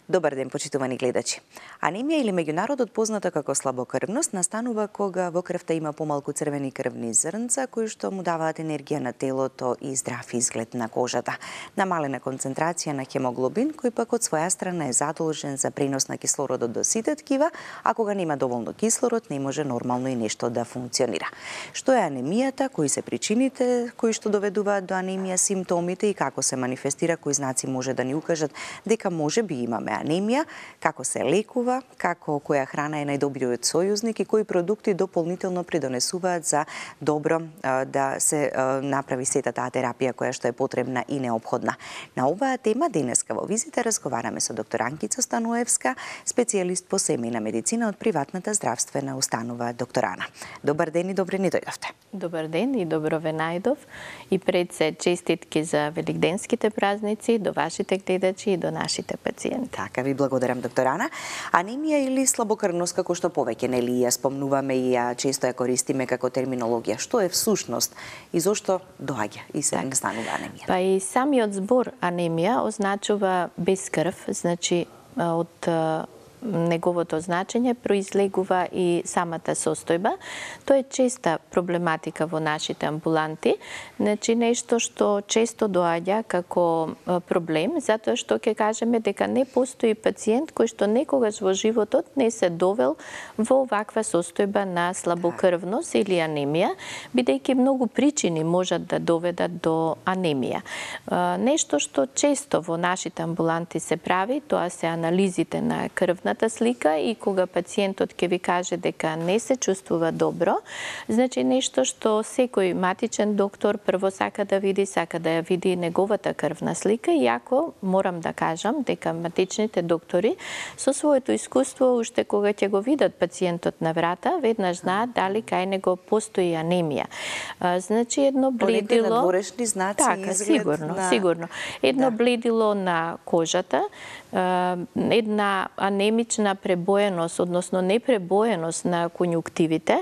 Добар ден, почитувани гледачи. Анемија или меѓународот позната како слабокрвност настанува кога во крвта има помалку црвени крвни зрнца кои што му даваат енергија на телото и здрав изглед на кожата. Намалена концентрација на хемоглобин кој пак од своја страна е задолжен за пренос на кислородот до сите ткива, а кога нема доволно кислород не може нормално и нешто да функционира. Што е анемијата, кои се причините кои што доведуваат до анемија, симптомите и како се манифестира, кои знаци може да ни укажат дека може би имаме анемија, како се лекува, како која храна е најдобриот сојузник и кои продукти дополнително придонесуваат за добро да се направи сета таа терапија која што е потребна и неопходна. На оваа тема денеска во визита разговараме со доктор Анкица Стануевска, специјалист по семејна медицина од приватната здравствена установа Докторана. Добар ден и добре ни дојдовте. Добар ден и добро ве најдов. И пред се честитки за великденските празници до вашите гледачи и до нашите пациенти. Така ви благодарам, доктор Ана. Анемија или слабокрвност, како што повеќе нели ја спомнуваме и ја често ја користиме како терминологија. Што е всушност и зошто доаѓа и се настанува анемија? Па и самиот збор анемија означува без крв, значи од неговото значење произлегува и самата состојба. Тоа е честа проблематика во нашите амбуланти, значи нешто што често доаѓа како проблем, затоа што ќе кажеме дека не постои пациент кој што некогаш во животот не се довел во оваква состојба на слабокрвност или анемија, бидејќи многу причини можат да доведат до анемија. Нешто што често во нашите амбуланти се прави, тоа се анализите на крвната слика и кога пациентот ќе ви каже дека не се чувствува добро, значи нешто што секој матичен доктор прво сака да ја види неговата крвна слика, иако морам да кажам дека матичните доктори со своето искуство уште кога ќе го видат пациентот на врата, веднаш знаат дали кај него постои анемија. Значи едно бледило, надворешни знаци, така, сигурно. Едно бледило на кожата, една анемична пребоеност, односно непребоеност на конјуктивите,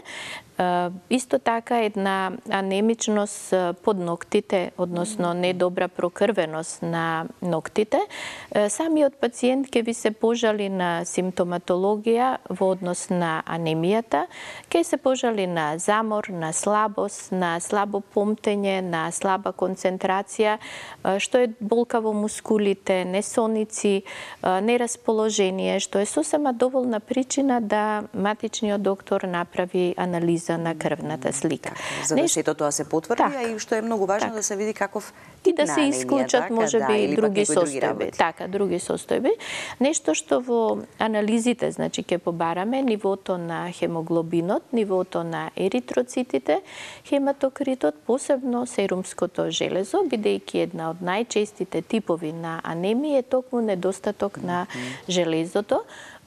исто така една анемичност под ноктите, односно недобра прокрвеност на ноктите. Самиот пациент ќе ви се пожали на симптоматологија во однос на анемијата, ќе се пожали на замор, на слабост, на слабо помтење, на слаба концентрација, што е болка во мускулите, несоници, нерасположение, што е сосема доволна причина да матичниот доктор направи анализа на крвната слика. За да сето тоа се потврди, и што е многу важно да се види каков тип на анемија, да се исклучат можеби други состојби. Така, други состојби. Нешто што во анализите, значи ќе побараме нивото на хемоглобинот, нивото на еритроцитите, хематокритот, посебно серумското железо, бидејќи една од најчестите типови на анемија е токму недостаток на железото.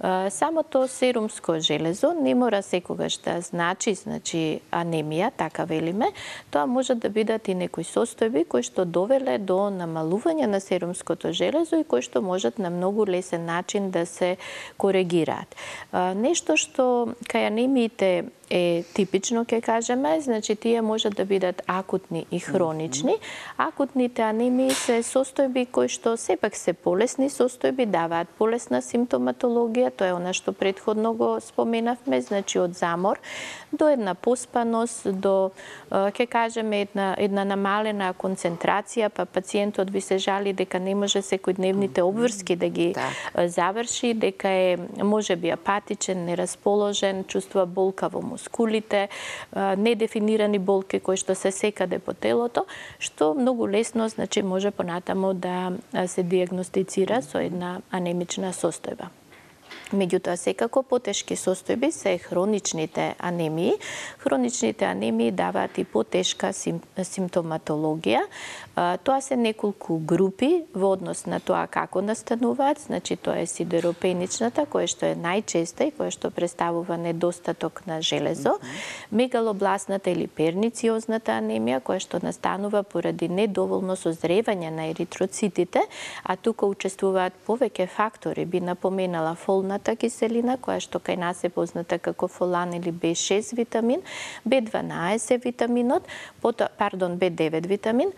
Самото серумско железо не мора секогаш да значи анемија, така велиме. Тоа може да бидат и некои состојби кои што довеле до намалување на серумското железо и кои што можат на многу лесен начин да се коригираат. Нешто што кај анемиите е типично, ќе кажеме, значи тие можат да бидат акутни и хронични. Акутните анемии се состојби кои што сепак се полесни состојби, даваат полесна симптоматологија, тоа е она што претходно го споменавме, значи од замор до една поспаност, до ќе кажеме една намалена концентрација, па пациентот ви се жали дека не може секојдневните обврски да ги заврши, дека е можеби апатичен, нерасположен, чувствува болка во мускулите, недефинирани болки кои што се секаде по телото, што многу лесно значи може понатаму да се диагностицира со една анемична состојба. Меѓутоа, секако потешки состојби се хроничните анемии. Хроничните анемии даваат и потешка симптоматологија. Тоа се неколку групи во однос на тоа како настануваат. Значи, тоа е сидеропеничната, која што е најчеста и која што представува недостаток на железо. Мегалобластната или пернициозната анемија, која што настанува поради недоволно созревање на еритроцитите, а тука учествуваат повеќе фактори. Би напоменала фолна фолатната киселина, која што кај нас е позната како фолан или B6 витамин, B12 витаминот, B9 витамин,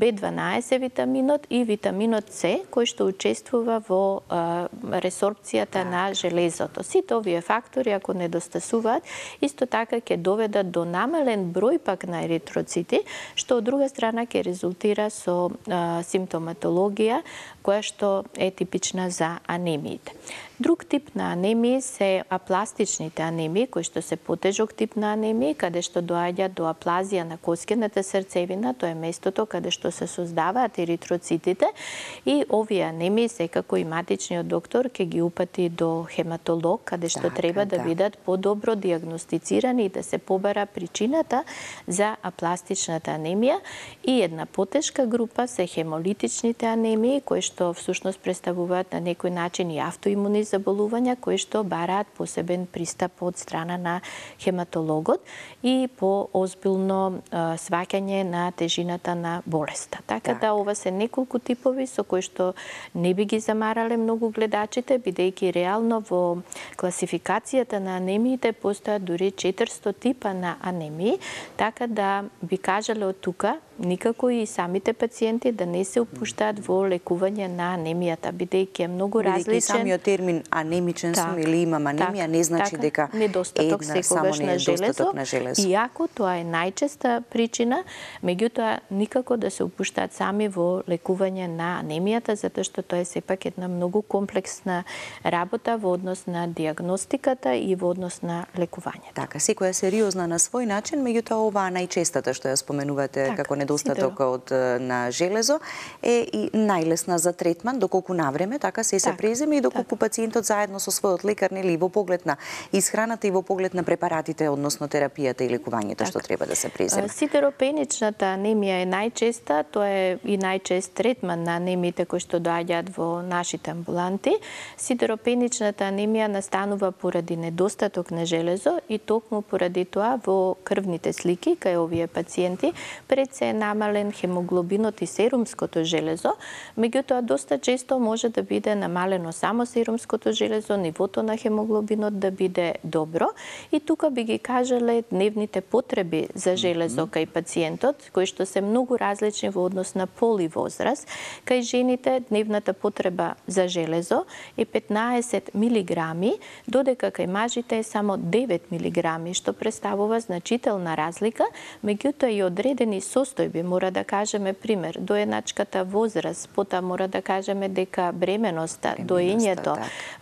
B12 витаминот и витаминот С, кој што учествува во ресорбцијата на железото. Сите овие фактори, ако недостасуваат, исто така ќе доведат до намален број пак на еритроцити, што од друга страна ќе резултира со симптоматологија која што е типична за анемиите. Друг тип на анемии се апластичните анемии, кои што се потежок тип на анемии, каде што доаѓа до аплазија на коскената срцевина, тоа е местото каде што се создаваат еритроцитите, и овие анемии секако и матичниот доктор ќе ги упати до хематолог, каде што треба да бидат подобро диагностицирани и да се побара причината за апластичната анемија. И една потешка група се хемолитичните анемии, кои што всушност представуваат на некој начин и автоимуни заболувања, кои што бараат посебен пристап од страна на хематологот и по озбилно сваќање на тежината на болеста. Така да ова се неколку типови со кои што не би ги замарале многу гледачите, бидејќи реално во класификацијата на анемиите постојат дури 400 типа на анемии, така да би кажале од тука никако и самите пациенти да не се упуштаат во лекување на анемијата, бидејќи е многу различен. Самиот термин анемичен сум или имам анемија не значи дека недостаток секогаш на железо, иако тоа е најчеста причина, меѓутоа никако да се упуштаат сами во лекување на анемијата, затоа што тоа е сепак една многу комплексна работа во однос на диагностиката и во однос на лекувањето. Така, секоја е сериозна на свој начин, меѓутоа оваа најчестата што ја споменувате како недостаток на железо е и најлесна за третман, доколку навреме така се преземе и доколку пациентот заедно со својот лекар, нели, во поглед на исхраната и во поглед на препаратите, односно терапијата и лекувањето што треба да се преземе. Сидеропеничната анемија е најчеста, тоа е и најчест третман на анемиите кои што доаѓаат во нашите амбуланти. Сидеропеничната анемија настанува поради недостаток на железо и токму поради тоа во крвните слики кај овие пациенти пред се е намален хемоглобинот и серумското железо, меѓутоа доста често може да биде намалено само серумското железо, нивото на хемоглобинот да биде добро, и тука би ги кажале дневните потреби за железо кај пациентот, кои што се многу различни во однос на пол и возраст. Кај жените дневната потреба за железо е 15 милиграми, додека кај мажите е само 9 милиграми, што представува значителна разлика, меѓутоа и одредени состојби, мора да кажеме пример, доеначката возраст, потоа мора да кажеме дека бременоста, доењето,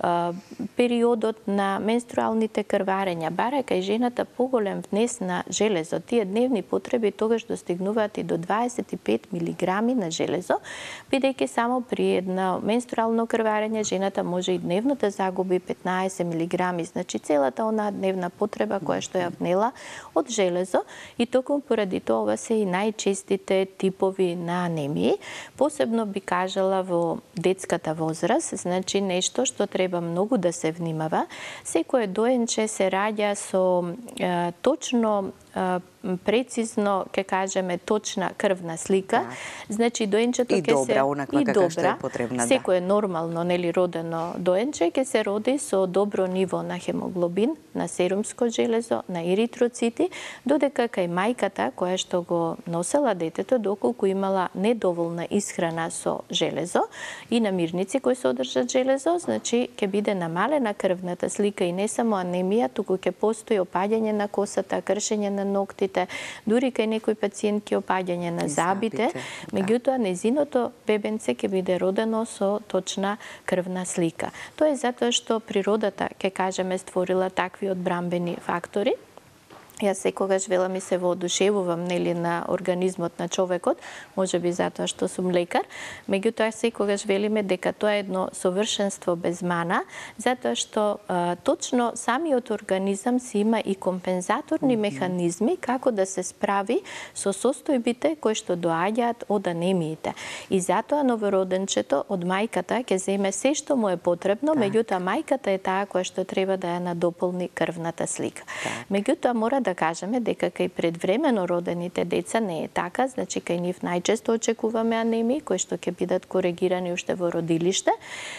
периодот на менструалните крварења, бара кај жената поголем внес на железо. Тие дневни потреби тогаш достигнуваат и до 25 милиграми на железо, бидејќи само при едно менструално крварење жената може и дневно да загуби 15 милиграми, значи целата онаа дневна потреба која што ја внела од железо, и токму поради тоа ова се и најчестите типови на анемии. Посебно би кажала во детската возраст, значи нешто што треба многу да се внимава. Секое доенче се раѓа со точно прецизно, ке кажеме, точна крвна слика. Значи доенчето ќе се и добра, потребна, секое нормално, нели, родено доенче ќе се роди со добро ниво на хемоглобин, на серумско железо, на еритроцити, додека кај мајката која што го носела детето, доколку имала недоволна исхрана со железо и намирници кои содржат железо, значи ќе биде намалена крвната слика и не само анемија, туку ќе постои опаѓање на косата, кршење на ноктите, дури кај некои пациентки опаѓање на забите, меѓутоа незиното бебенце ќе биде родено со точна крвна слика. Тоа е затоа што природата, ќе кажеме, створила такви одбрамбени фактори. Јас секогаш велам и се воодушевувам, нели, на организмот на човекот, можеби затоа што сум лекар, меѓутоа секогаш велиме дека тоа е едно совршенство без мана, затоа што точно самиот организам си има и компензаторни механизми како да се справи со состојбите кои што доаѓаат од анемиите. И затоа новороденчето од мајката ќе земе се што му е потребно, меѓутоа мајката е таа која што треба да ја надополни крвната слика. Меѓутоа мора да да кажеме дека кај предвремено родените деца не е така, значи кај нив најчесто очекуваме анемии кои што ќе бидат коригирани уште во родилиште,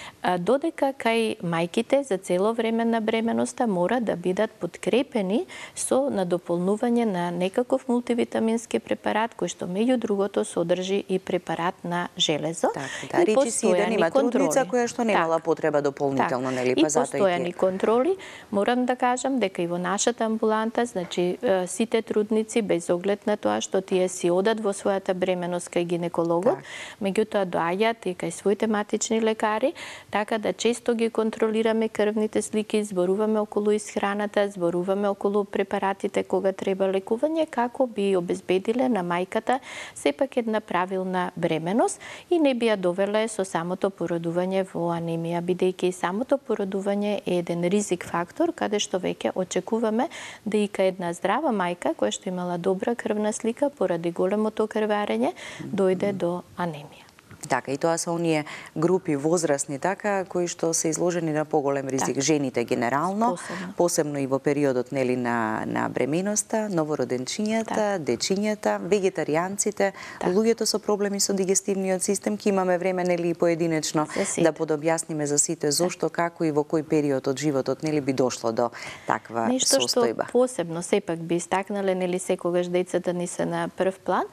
додека кај мајките за цело време на бременоста мора да бидат подкрепени со надополнување на некаков мултивитамински препарат кој што меѓу другото содржи и препарат на железо. Да, речи си да нема трудница која што немала потреба дополнително, нели, па затоа и постојани контроли. Морам да кажам дека и во нашата амбуланта, значи сите трудници без оглед на тоа што тие си одат во својата бременост кај гинекологот, меѓутоа доаѓаат и кај своите матични лекари, така да често ги контролираме крвните слики, зборуваме околу исхраната, зборуваме околу препаратите кога треба лекување, како би обезбедиле на мајката сепак една правилна бременост и не би ја довеле со самото породување во анемија, бидејќи и самото породување е еден ризик фактор каде што веќе очекуваме да и кај една здрава мајка која што имала добра крвна слика поради големото крварење дојде до анемија. Така, и тоа се оние групи возрастни, така, кои што се изложени на поголем ризик. Жените генерално, посебно и во периодот, нели, на бременоста, новороденчињата, дечињата, вегетаријанците, луѓето со проблеми со дигестивниот систем, ки имаме време, нели, поединечно да подобјасниме за сите зошто, како и во кој период од животот, нели, би дошло до таква состојба. Нешто што посебно сепак би истакнале, нели, секогаш децата ни се на прв план,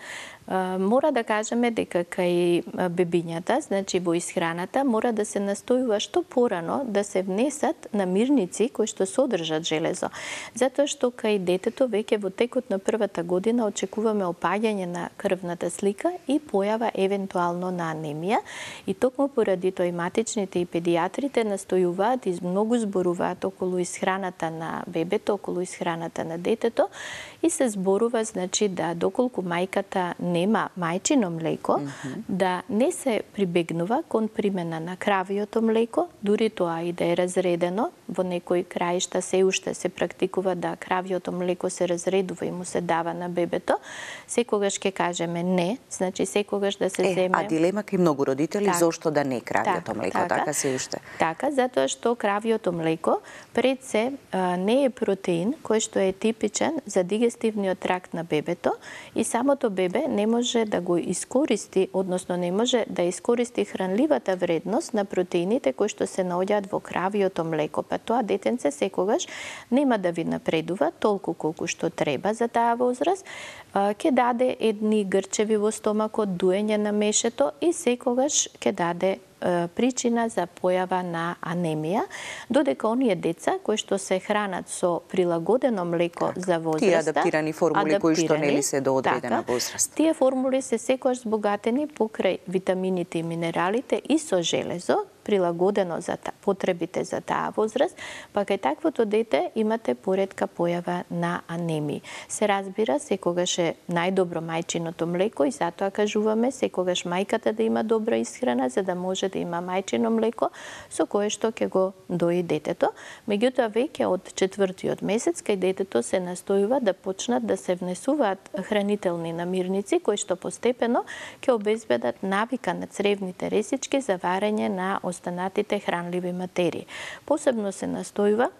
мора да кажеме дека кај бебињата, значи во исхраната, мора да се настојува што порано да се внесат намирници кои што содржат железо. Затоа што кај детето веќе во текот на првата година очекуваме опаѓање на крвната слика и појава евентуално на анемија. И токму поради тоа и матичните и педиатрите настојуваат и многу зборуваат околу исхраната на бебето, околу исхраната на детето и се зборува, значи, да доколку мајката нема мајчино млеко, да не се прибегнува кон примена на кравиото млеко, дури тоа и да е разредено, во некои краишта се уште се практикува да кравиото млеко се разредува и му се дава на бебето, секогаш ќе кажеме не, значи секогаш да се земе... А дилема кај многу родители, зошто да не кравиото млеко, така се уште? Така, затоа што кравиото млеко пред се не е протеин кој што е типичен за дигестивниот тракт на бебето и самото бебе не може да го искористи, односно не може да искористи хранливата вредност на протеините кои што се наоѓаат во кравиото млеко. Па тоа детенце секогаш нема да ви напредува толку колку што треба за таа возраст, ќе даде едни грчеви во стомакот, дуење на мешето и секогаш ќе даде причина за појава на анемија, додека оние деца кои што се хранат со прилагодено млеко за возраста, тие адаптирани формули кои што нели се до одредена возраст. Тие формули се секогаш збогатени покрај витамините и минералите и со железо, прилагодено за потребите за таа возраст, па кај таквото дете имате поретка појава на анемии. Се разбира, секогаш е најдобро мајчиното млеко и затоа кажуваме секогаш мајката да има добра исхрана за да може да има мајчино млеко со кое што ќе го дои детето. Меѓутоа веќе од 4-тиот месец кај детето се настојува да почнат да се внесуваат хранителни намирници кои што постепено ќе обезбедат навика на цревните ресички за варење на останатите хранливи материи. Посебно се настојува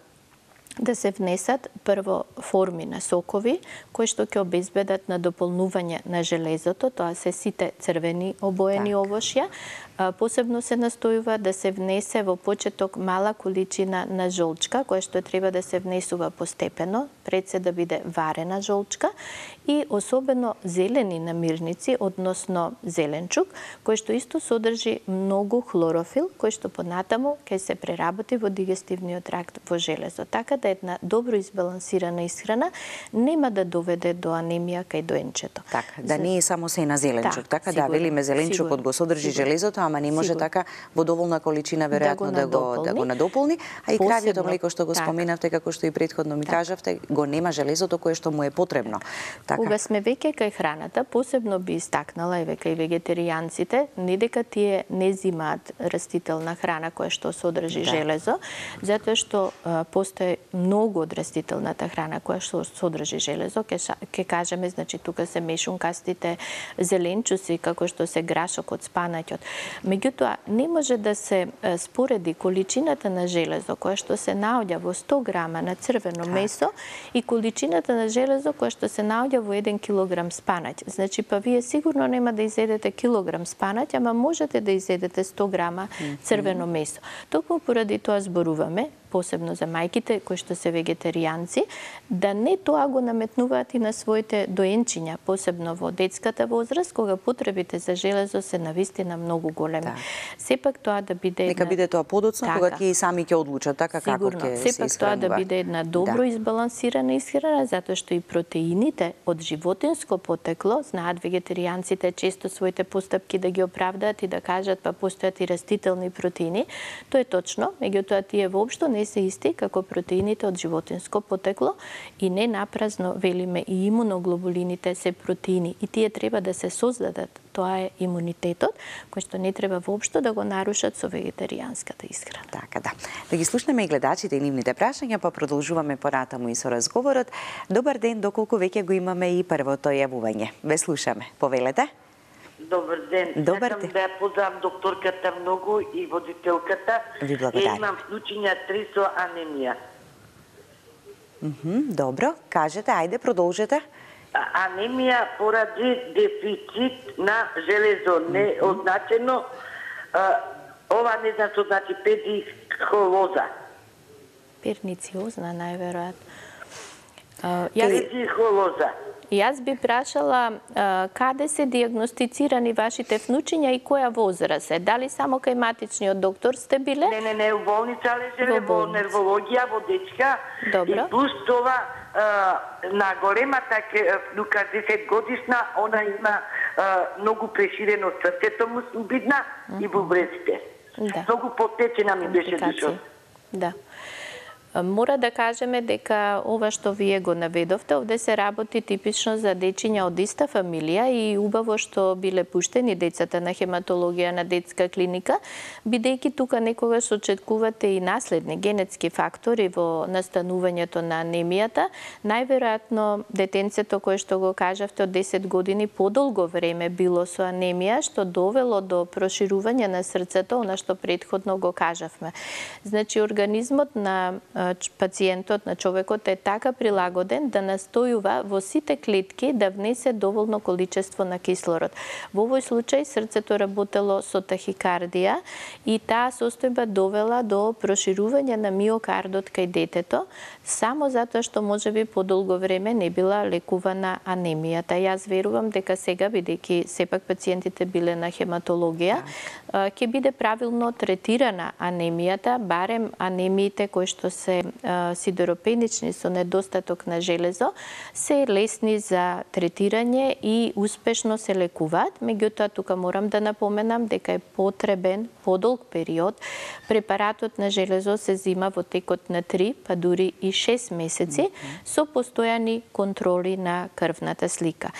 да се внесат прво форми на сокови, кои што ќе обезбедат на дополнување на железото, тоа се сите црвени обоени овошја. Посебно се настојува да се внесе во почеток мала количина на жолчка, која што треба да се внесува постепено, пред се да биде варена жолчка, и особено зелени намирници, односно зеленчук, кој што исто содржи многу хлорофил, кој што понатаму ќе се преработи во дигестивниот тракт во железо. Така да една добро избалансирана исхрана нема да доведе до анемија кај доенчето. Така, да не е само се на зеленчук, така да велиме зеленчукот го содржи железото, ама не може така во доволна количина веројатно да го надополни, а и кравиото млеко што го споменавте, како што и претходно ми кажавте, го нема железото кое што му е потребно. Така. Кога сме веќе кај храната, посебно би истакнала и веќе и вегетаријанците, не дека тие не зимаат растителна храна која што содржи железо, затоа што постои многу од растителната храна која што содржи железо, ќе кажеме, значи тука се мешункастите зеленчуци, како што се грашокот, спанаќот. Меѓутоа, не може да се спореди количината на железо која што се наоѓа во 100 грама на црвено месо и количината на железо која што се наоѓа во 1 килограм спанаќ. Значи, па вие сигурно нема да изедете килограм спанаќ, ама можете да изедете 100 грама црвено месо. Токму поради тоа зборуваме, посебно за мајките кои што се вегетаријанци, да не тоа го наметнуваат и на своите доенчиња, посебно во детската возраст, кога потребите за железо се навистина многу големи. Сепак тоа да биде Нека биде тоа подоцна, кога тие сами ќе одлучат така како ќе се сепак тоа да биде една добро избалансирана исхрана, затоа што и протеините од животинско потекло, знаат вегетаријанците често своите постапки да ги оправдаат и да кажат па постојат и растителни протеини. Тоа е точно, меѓутоа тие воопшто не се исти како протеините од животинско потекло и не напразно велиме и имуноглобулините се протеини и тие треба да се создадат. Тоа е имунитетот кој што не треба воопшто да го нарушат со вегетаријанската исхрана. Така да. Да ги слушнеме и гледачите и нивните прашања, па продолжуваме понатаму и со разговорот. Добар ден, доколку веќе го имаме и првото јавување. Ве слушаме. Повелете. Добар ден. Добар ден. Сакам да ја поздравам докторката многу и водителката. Ви благодарам. Имам случаја 3 со анемија. Добро, кажете, ајде, продолжете. Анемија поради дефицит на железо, не означено, ова не знам што значи педихолоза. Пернициозна, најверојатно. Педихолоза. Јас би прашала каде се диагностицирани вашите внучиња и која возраст е? Дали само кај матичниот доктор сте биле? Не, у болница лежеле, во нервологија, во дечка. Добро. И плюс това, на големата внука 10 годишна, она има многу преширено срцето му видна и бубреците. Да. Многу потечена ми беше душот. Да. Мора да кажеме дека ова што вие го наведовте, овде се работи типично за дечиња од иста фамилија и убаво што биле пуштени децата на хематологија на детска клиника, бидејќи тука некогаш очекувате и наследни генетски фактори во настанувањето на анемијата. Најверојатно детенцето кое што го кажавте од 10 години подолго време било со анемија, што довело до проширување на срцето, она што претходно го кажавме. Значи, организмот на пациентот, на човекот е така прилагоден да настојува во сите клетки да внесе доволно количество на кислород. Во овој случај срцето работело со тахикардија и таа состојба довела до проширување на миокардот кај детето, само затоа што можеби подолго време не била лекувана анемијата. Јас верувам дека сега, бидејќи сепак пациентите биле на хематологија, ќе биде правилно третирана анемијата, барем анемиите кои што се сидеропенични со недостаток на железо, се лесни за третирање и успешно се лекуваат. Меѓутоа, тука морам да напоменам дека е потребен подолг период. Препаратот на железо се зима во текот на 3, па дури и 6 месеци, со постојани контроли на крвната слика.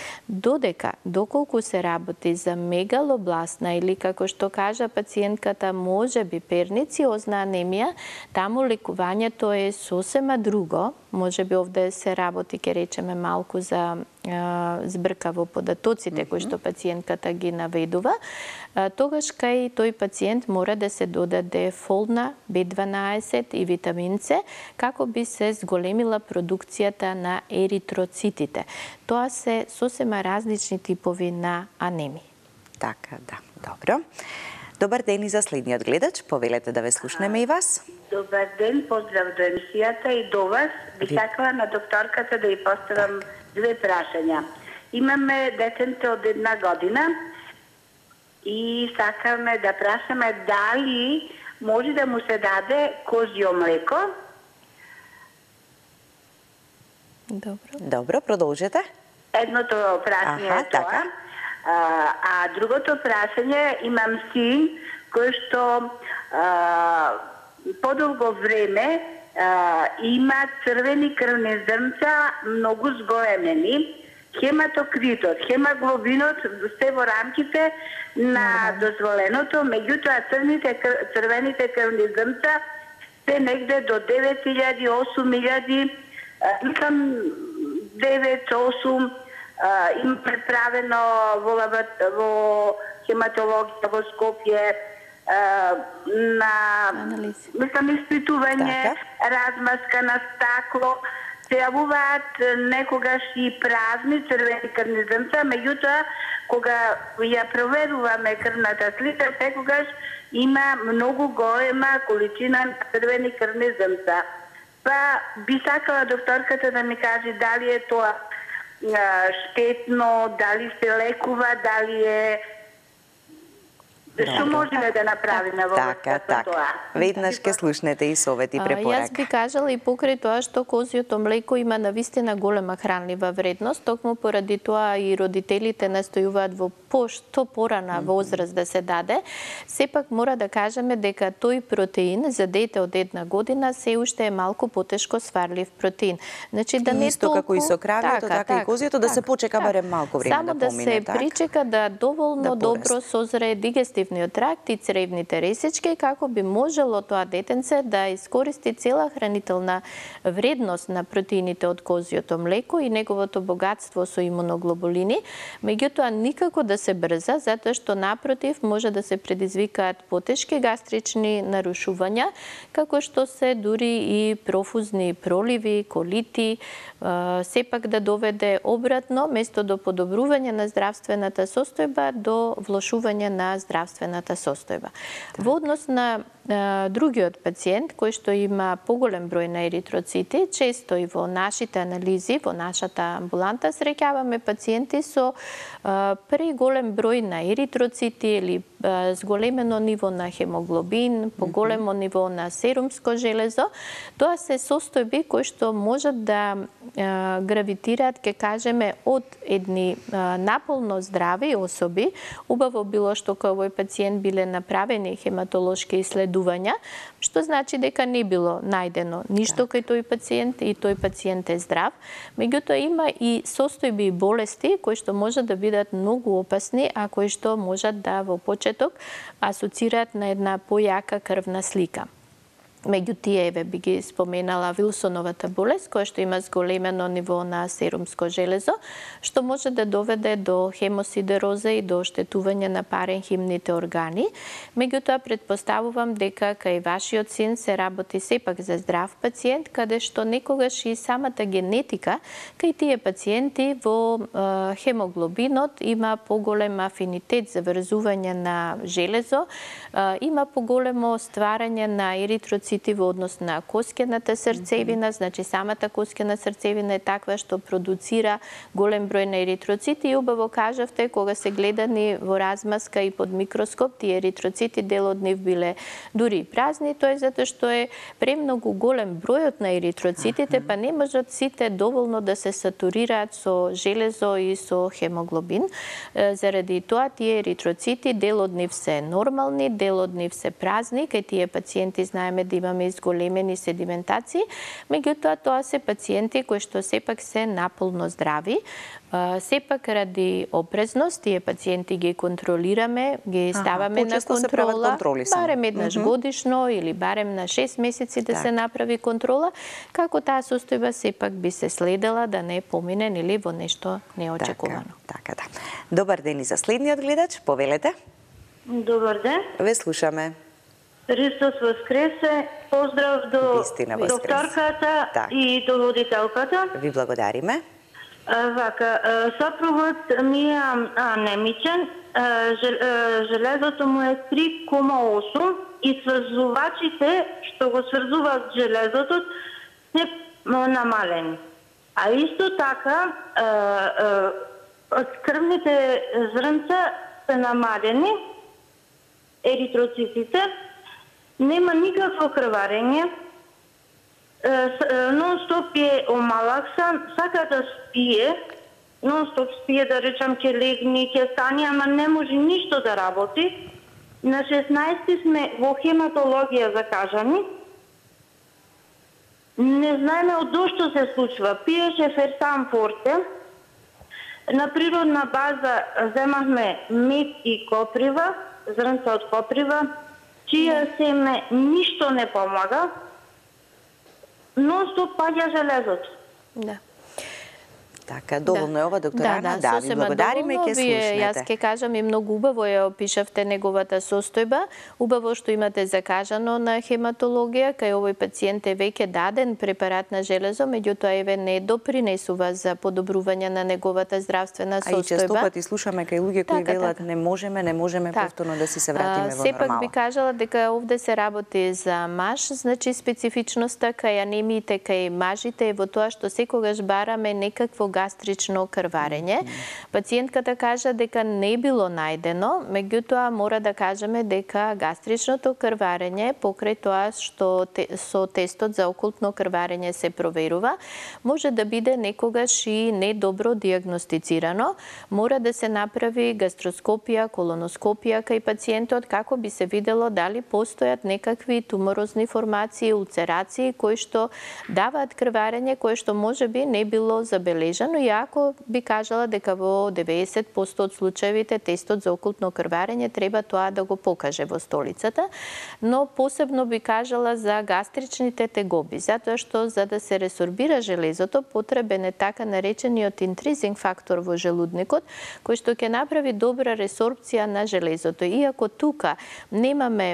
Доколку се работи за мегалобластна или, како што кажа пациентката, може би пернициозна анемија, таму лекувањето е сосема друго. Може би овде се работи, ке речеме, малку за збрка во податоците кои што пациентката ги наведува. Тогаш кај тој пациент мора да се додаде фолна, B12 и витамин С, како би се зголемила продукцијата на еритроцитите. Тоа се сосема различни типови на анемии. Така, да. Добро. Добар ден и за следниот гледач. Повелете да ве слушнеме и вас. Добар ден, поздрав до емисијата и до вас. Би сакала на докторката да ја поставам две прашања. Имаме детенце од 1 година и сакаме да прашаме дали може да му се даде козјо млеко. Добро, продолжете. Едното прашање е тоа. А другото прашање, имам син кој што подолго време има црвени крвни зрнца, многу зголемени, хематокритот, хемоглобинот се во рамките на дозволеното, меѓутоа црвените крвни зрнца се негде до 9000, 8000, 9, 8, Има преправено во хематологија во Скопје на испитување, размазка на стакло. Се јавуваат некогаш и празни црвени крвни зрнца, меѓутоа кога ја проверуваме крвната слика, секогаш има многу голема количина на црвени крвни зрнца. Па би сакала докторката да ми каже дали е тоа штетно, дали се лекува, дали е... Што можеме да направиме во врска со тоа? Веднаш ке слушнете и совет и препорака. Јас би кажала и покрај тоа што козјото млеко има навистина голема хранлива вредност, токму поради тоа и родителите настојуваат во што порана возраст да се даде. Сепак мора да кажеме дека тој протеин за дете од 1 година се уште е малку потешко сварлив протеин. Значи да не исто како и со кравјето, така и козјото, да се почека барем малку време да помине. Само да се причека да доволно добро созрее дигестивниот тракт и цревните ресечки, како би можело тоа детенце да искористи цела хранителна вредност на протеините од козјото млеко и неговото богатство со имуноглобулини, меѓутоа никако да се брза, затоа што напротив може да се предизвикаат потешки гастрични нарушувања, како што се дури и профузни проливи, колити, сепак да доведе обратно, место до подобрување на здравствената состојба, до влошување на здравствената состојба. Во однос на другиот пациент, кој што има поголем број на еритроцити, често и во нашите анализи, во нашата амбуланта, среќаваме пациенти со преголем број на еритроцити или зголемено ниво на хемоглобин, поголемо ниво на серумско железо. Тоа се состојби кои што можат да гравитираат, ке кажеме, од едни наполно здрави особи. Убаво било што кај овој пациент биле направени хематолошки исследувања, што значи дека не било најдено ништо кај тој пациент и тој пациент е здрав. Меѓутоа има и состојби и болести кои што можат да бидат многу опасни, а кои што можат да во почеток асоцираат на една појака крвна слика. Меѓу тие, еве, би ги споменала Вилсоновата болест, која што има зголемено ниво на серумско железо, што може да доведе до хемосидероза и до оштетување на паренхимните органи. Меѓутоа, предпоставувам дека кај вашиот син се работи сепак за здрав пациент, каде што некогаш и самата генетика кај тие пациенти во хемоглобинот има поголем афинитет за врзување на железо, има поголемо стварање на еритроцити во однос на коскената срцевина, значи самата коскена срцевина е таква што продуцира голем број на еритроцити и убаво кажавте, кога се гледани во размазка и под микроскоп, тие еритроцити, дел од нив биле дури празни, тоа е затоа што е премногу голем бројот на еритроцитите, па не можат сите доволно да се сатурираат со железо и со хемоглобин. Заради тоа тие еритроцити, дел од нив се нормални, дел од нив се празни, кај тие пациенти знаеме да имаме изголемени седиментации, меѓутоа тоа се пациенти кои што сепак се наполно здрави. Сепак ради опрезност, тие пациенти ги контролираме, ги ставаме на контрола, барем еднаш годишно или барем на 6 месеци да се направи контрола, како таа состојба сепак би се следела да не помине нели во нешто неочекувано. Така, да. Добар ден и за следниот гледач, повелете. Добар ден. Ве слушаме. Христос воскресе, поздрав до докторката и до родителката. Ви благодариме. Вака, сопругот ми е анемичен, железото му е 3,8 и сврзувачите што го сврзуваат железото се намалени. А исто така од крвните зрнца се намалени, еритроцитите, нема никакво крварење, нон-стоп е омалаксан, сака да спие, нон-стоп спие, да речам, ќе легни, ќе стане, ама не може ништо да работи. На 16 сме во хематологија закажани. Не знаеме од што се случва. Пиеше Ферсан Форте. На природна база земахме мед и коприва, зрнца од коприва, чија семе ништо не помага, но што паѓа железото. Да. Така, доволно е ова, доктор Ана. Да, ви благодариме, ќе слушнете. Јас ќе кажам и многу убаво ја опишавте неговата состојба. Убаво што имате закажано на хематологија, кај овој пациент е веќе даден препарат на железо, меѓутоа еве не допринесува за подобрување на неговата здравствена состојба. А и често пати слушаме кај луѓе кои велат не можеме повторно да си се вратиме во нормала. Сепак би кажала дека овде се работи за маж, значи специфичноста кај анемиите кај мажите е во тоа што секогаш бараме некакво гастрично крварење. Пациентката кажа дека не било најдено, меѓутоа мора да кажеме дека гастричното крварење покрај тоа што со тестот за окултно крварење се проверува, може да биде некогаш и недобро диагностицирано. Мора да се направи гастроскопија, колоноскопија кај пациентот како би се видело дали постојат некакви туморозни формации, улцерации кои што даваат крварење кое што можеби не било забележано, иако би кажала дека во 90% од случаевите тестот за окултно крварење треба тоа да го покаже во столицата, но посебно би кажала за гастричните тегоби, затоа што за да се ресорбира железото потребен е така наречениот интризинг фактор во желудникот, кој што ќе направи добра ресорбција на железото. Иако тука немаме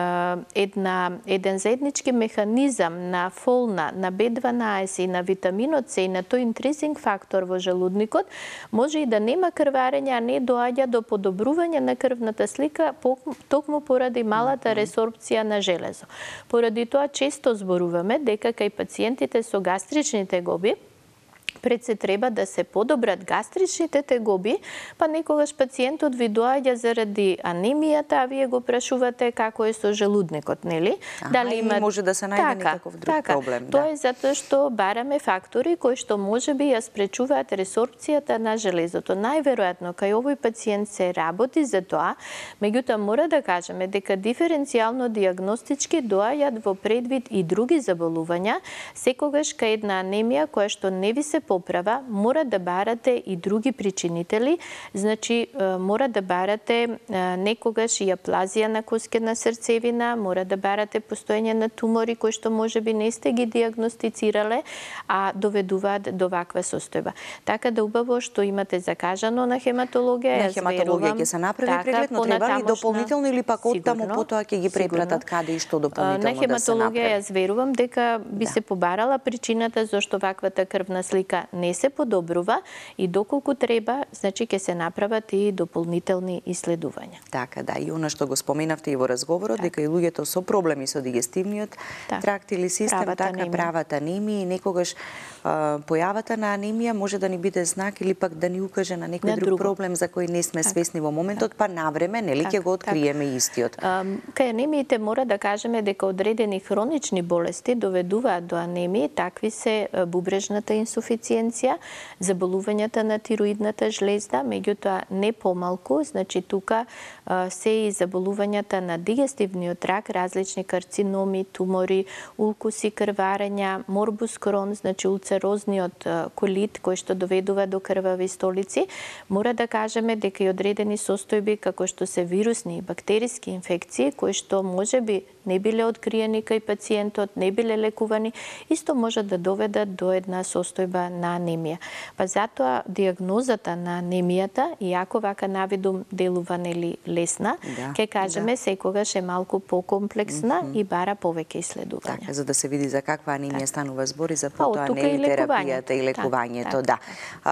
еден заеднички механизам на фолна, на B12 и на витаминот С и на тој интризинг фактор во желудникот, може и да нема крварење, а не доаѓа до подобрување на крвната слика токму поради малата ресорбција на железо. Поради тоа често зборуваме дека кај пациентите со гастрични тегоби пред се треба да се подобрат гастричните тегоби, па некогаш пациентот ви доаѓа заради анемијата, а вие го прашувате како е со желудникот, нели? Дали има може да се најде некаков друг проблем, да. Тоа е затоа што бараме фактори кои што можеби ја спречуваат ресорбцијата на железото. Најверојатно кај овој пациент се работи за тоа, меѓутоа мора да кажеме дека диференцијално диагностички доаѓаат во предвид и други заболувања, секогаш кај една анемија која што не ви се поправа, мора да барате и други причинители, значи мора да барате некогаш и аплазија на коскена срцевина, мора да барате постоење на тумори кои што можеби не сте ги диагностицирале, а доведуваат до ваква состојба. Така да убаво што имате закажано на хематологија, на хематологија ќе се направи преглед, но треба ли дополнително или пак оттаму потоа ќе ги препратат каде и што дополнително да се направи? На хематологија јас верувам дека би се побарала причината зашто ваквата крвна слика не се подобрува и доколку треба, значи ќе се направат и дополнителни иследувања. Така, да, и она што го споменавте и во разговорот, дека и луѓето со проблеми со дигестивниот тракт или систем, правата анемија и некогаш појавата на анемија може да ни биде знак или пак да ни укаже на некој друг проблем за кој не сме свесни во моментот, па навреме, нели ќе го откриеме истиот. Кај анемиите мора да кажеме дека одредени хронични болести доведуваат до анемија, такви се бубрежната инсуфициенција, заболувањата на тироидната жлезда, меѓутоа не помалку, значи тука се и заболувањата на дигестивниот трак, различни карциноми, тумори, улкуси, крварења, морбус Крон, значи улцерозниот колит кој што доведува до крвави столици. Мора да кажеме дека и одредени состојби како што се вирусни и бактериски инфекции кои што можеби не биле откриени кај пациентот, не биле лекувани, исто можат да доведат до една состојба на анемија. Па затоа диагнозата на анемијата, иако вака навидум делува нели лесна, ќе кажеме секогаш е малку покомплексна и бара повеќе иследувања. Така, за да се види за каква анемија станува збори, за потоа не и терапијата и лекувањето, да.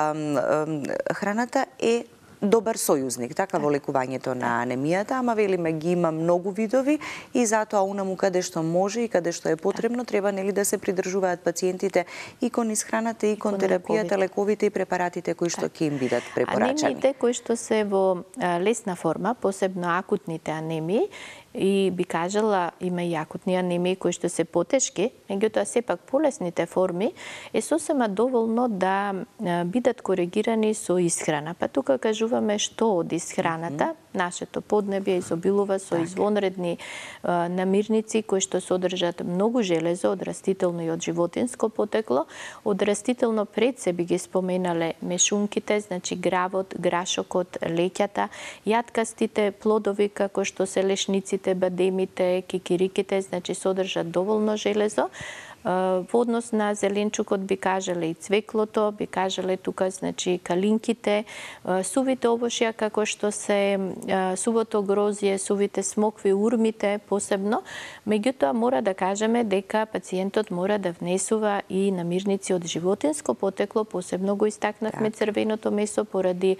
Храната е добар сојузник, така во лекувањето на анемијата, ама велиме ги има многу видови и затоа унаму каде што може и каде што е потребно, треба нели да се придржуваат пациентите и кон исхраната и кон терапијата, лековите и препаратите кои што ќе им бидат препорачани. Анемиите кои што се во лесна форма, посебно акутните анемии, и би кажала има и акутни анемии кои што се потешки, меѓутоа сепак полесните форми е сосема доволно да бидат коригирани со исхрана. Па тука кажуваме што од исхраната, нашето поднебје изобилува со извонредни намирници кои што содржат многу железо од растително и од животинско потекло. Од растително пред се би ги споменале мешунките, значи гравот, грашокот, леќата, јаткастите плодови како што се лешниците, бадемите, кикириките, значи содржат доволно железо. Во однос на зеленчукот би кажале и цвеклото, би кажале тука значи калинките, сувите овошја како што се сувото грозје, сувите смокви, урмите посебно. Меѓутоа мора да кажеме дека пациентот мора да внесува и намирници од животинско потекло, посебно го истакнавме црвеното месо поради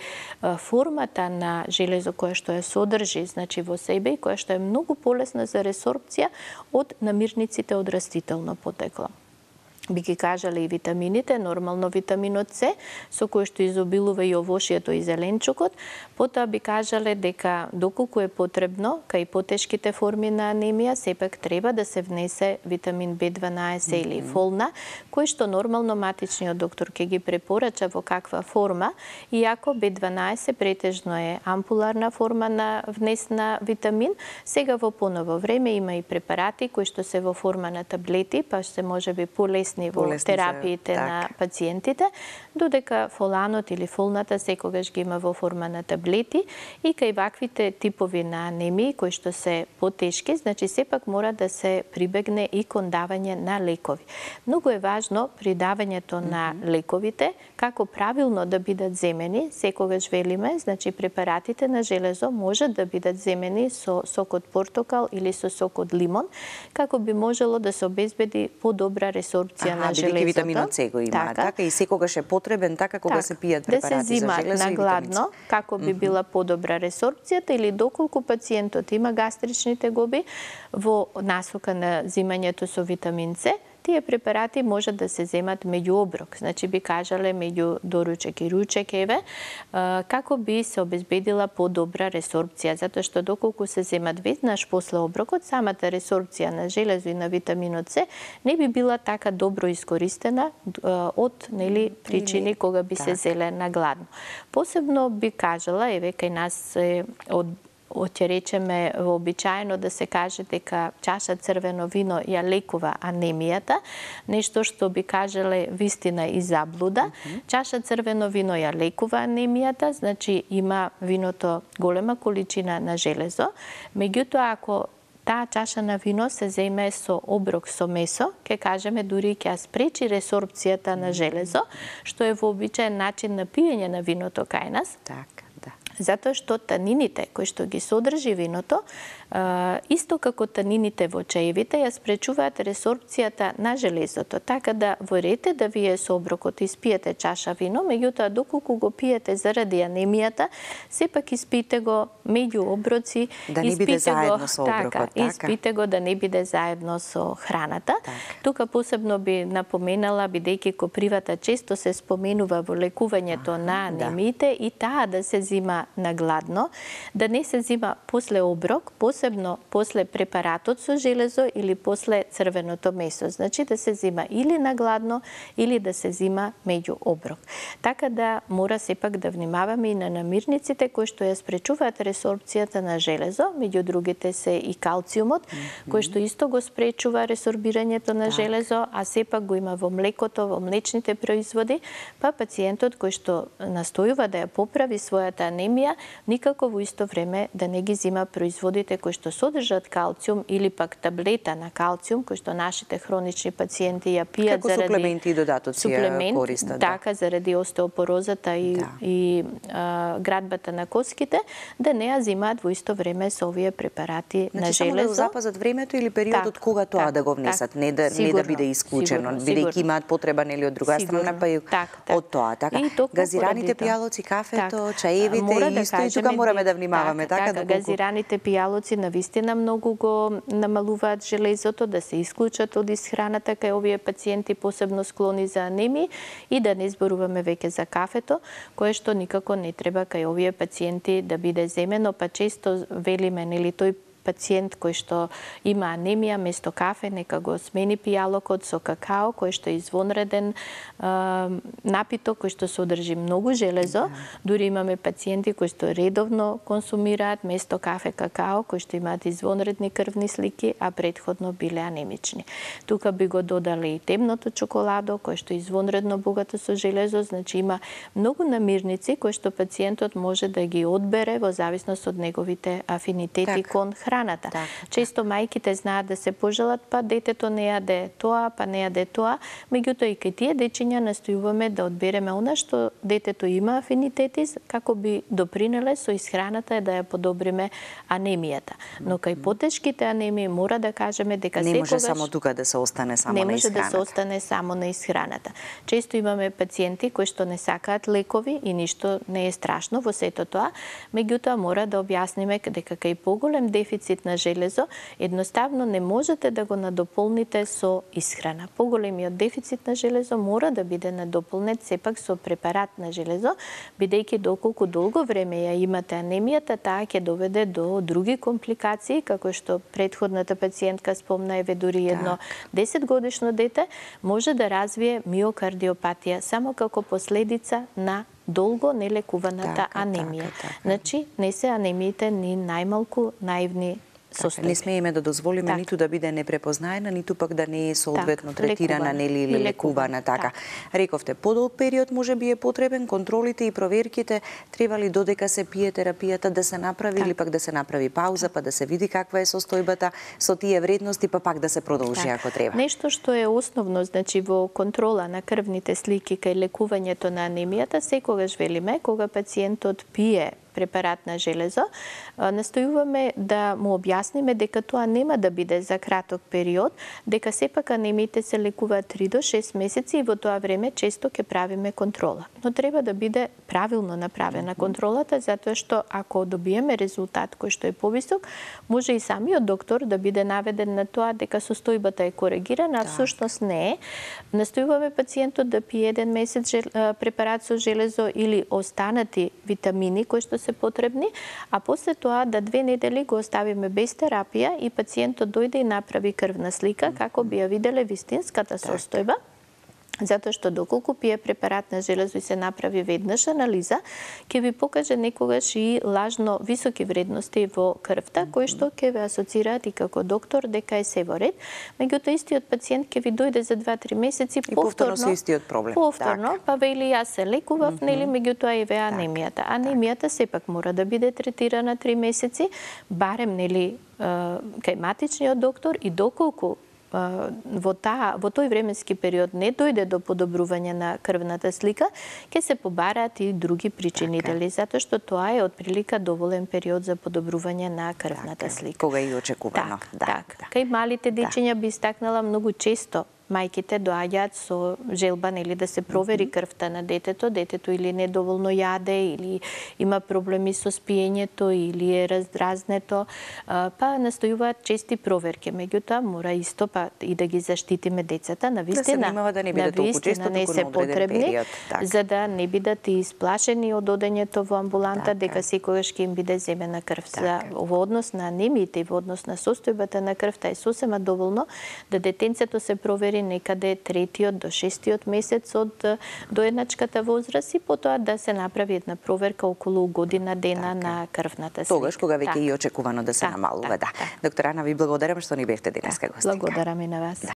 формата на железо која што ја содржи, значи во себе и која што е многу полесна за ресорбција од намирниците од растително потекло. Би ги кажале и витамините, нормално витаминот С, со кој што изобилува и овошјето и зеленчукот, потоа би кажале дека доколку е потребно, кај потешките форми на анемија, сепак треба да се внесе витамин B12 или фолна, кој што нормално матичниот доктор ќе ги препорача во каква форма, иако B12 претежно е ампуларна форма на внес на витамин, сега во поново време има и препарати кои што се во форма на таблети, па се можеби полесни во терапиите на пациентите, додека фоланот или фолната секогаш ги има во форма на таблети и кај ваквите типови на анемии кои што се потешки, значи сепак мора да се прибегне и кон давање на лекови. Многу е важно при давањето на лековите како правилно да бидат земени, секогаш велиме, значи препаратите на железо можат да бидат земени со сок од портокал или со сок од лимон, како би можело да се обезбеди подобра ресорбција на железото. Витаминот С го има, така и секогаш е потребен така кога се пијат препарати да се за железо на гладно, како би била подобра ресорбцијата или доколку пациентот има гастрични тегоби во насока на зимањето со витамин С, тие препарати можат да се земат меѓу оброк, значи би кажале меѓу доручек и ручек еве, како би се обезбедила подобра ресорбција, затоа што доколку се земат веднаш после оброкот, самата ресорбција на железо и на витаминот С не би била така добро искористена од причини кога би се зеле на гладно. Посебно би кажала, еве кај нас е ќе речеме вообичаено да се каже дека чаша црвено вино ја лекува анемијата, нешто што би кажале вистина и заблуда. Чаша црвено вино ја лекува анемијата, значи има виното голема количина на железо, меѓутоа ако таа чаша на вино се земе со оброк со месо, ќе кажеме дури ќе спречи ресорбцијата на железо, што е вообичаен начин на пиење на виното кај нас. Затоа што танините кои што ги содржи виното, исто како танините во чаевите, ја спречуваат ресорбцијата на железото. Така да во ред да вие со оброкот испиете чаша вино, меѓутоа доколку го пиете заради анемијата, сепак испите го меѓу оброци, да не биде заедно со оброкот, испите го да не биде заедно со храната. Тука посебно би напоменала, бидејќи копривата често се споменува во лекувањето на анемиите, и таа да се зима на гладно, да не се зима после оброк, посебно после препаратот со железо или после црвеното месо. Значи да се зима или на гладно, или да се зима меѓу оброк. Така да мора сепак да внимаваме и на намирниците кои што ја спречуваат ресорбцијата на железо, меѓу другите се и калциумот, кој што исто го спречува ресорбирањето на железо, а сепак го има во млекото, во млечните производи, па пациентот кој што настојува да ја поправи својата анемија, никако во исто време да не ги зима производите кои што содржат калциум или пак таблета на калциум, кои што нашите хронични пациенти ја пијат заради суплементи и додатоци ја користат. Така, заради остеопорозата и градбата на коските, да не ја зимаат во исто време со овие препарати на железо. Само да запазат времето или периодот кога тоа да го внесат, не да биде исклучено, бидејќи имаат потреба нели од друга страна, па и од тоа. Така, газираните пијалоци, кафето, чаевите, исто и тука мораме да внимаваме. Така, газираните пијалоци навистина многу го намалуваат железото, да се исклучат од исхраната кај овие пациенти посебно склони за анемии, и да не зборуваме веќе за кафето, кое што никако не треба кај овие пациенти да биде земено, па често велиме нели тој пациент кој што има анемија, место кафе нека го смени пијалокот со какао, кој што е извонреден напиток кој што содржи многу железо. Дури имаме пациенти кои што редовно консумираат место кафе какао, кои што имаат извонредни крвни слики, а претходно биле анемични. Тука би го додале и темното чоколадо, кој што е извонредно богато со железо, значи има многу намирници кои што пациентот може да ги одбере во зависност од неговите афинитети кон храна. храната. Често мајките знаат да се пожалат, па детето не јаде тоа, па не јаде тоа. Меѓутоа и кај тие дечиња настојуваме да одбереме она што детето има афинитети, како би допринеле со исхраната да ја подобриме анемијата. Но кај потешките анемии мора да кажеме дека не може само тука да се остане само на исхраната. Не може да се остане само на исхраната. Често имаме пациенти кои што не сакаат лекови и ништо не е страшно во сето тоа, меѓутоа мора да објасниме дека кај поголем дефицит на железо едноставно не можете да го надополните со исхрана. Поголемиот дефицит на железо мора да биде надополнет сепак со препарат на железо, бидејќи доколку долго време ја имате анемијата, таа ќе доведе до други компликации, како што претходната пациентка спомна, еве дури едно 10-годишно дете може да развие миокардиопатија само како последица на долго нелекуваната анемија. Значи, не се анемиите ни најмалку наивни состојби. Не смееме да дозволиме ниту да биде непрепознаена, ниту пак да не е соодветно третирана или лекувана. Така. Рековте, подолг период може би е потребен, контролите и проверките требали додека се пие терапијата да се направи или пак да се направи пауза, па да се види каква е состојбата со тие вредности, па пак да се продолжи ако треба. Нешто што е основно, значи во контрола на крвните слики кај лекувањето на анемијата, секогаш велиме кога пациентот пие препарат на железо, настојуваме да му објасниме дека тоа нема да биде за краток период, дека сепак анемиите се лекуваат 3 до 6 месеци и во тоа време често ќе правиме контрола. Но треба да биде правилно направена контролата, затоа што ако добиеме резултат кој што е повисок, може и самиот доктор да биде наведен на тоа дека состојбата е коригирана, а всушност не е. Настојуваме пациентот да пие 1 месец препарат со железо или останати витамини кои што се потребни, а после тоа да 2 недели го оставиме без терапија и пациентот дојде и направи крвна слика како би ја виделе вистинската состојба. Затоа што доколку пие препарат на железо и се направи веднаш анализа, ќе ви покаже некогаш и лажно високи вредности во крвта, кои што ќе ве асоцираат и како доктор дека е се во ред. Меѓутоа истиот пациент ќе ви дојде за 2-3 месеци повторно со истиот проблем. Повторно, па вели јас се лекував, нели, меѓутоа еве анемијата. Анемијата сепак мора да биде третирана 3 месеци, барем нели кај матичниот доктор, и доколку во тој временски период не дојде до подобрување на крвната слика, ќе се побараат и други причинители, затоа што тоа е отприлика доволен период за подобрување на крвната слика. Кога и очекувано. Кај малите дечиња би истакнала многу често мајките доаѓаат со желба нели да се провери крвта на детето, детето или недоволно јаде, или има проблеми со спиењето, или е раздразнето, па настојуваат чести проверки. Меѓутоа мора исто па и да ги заштитиме децата, навистина не се потребни, за да не бидат и исплашени од одењето во амбуланта, дека секогаш ќе им биде земена крв. Во однос на анемиите и во однос на состојбата на крвта е сосема доволно да детенцето се провери некаде 3-тиот до 6-тиот месец од доедначката возраст и потоа да се направи една проверка околу година дена на крвната слика. Тогаш кога веќе и очекувано да се намалува. Доктор Ана, ви благодарам што ни бевте денеска гостинка. Благодарам и на вас.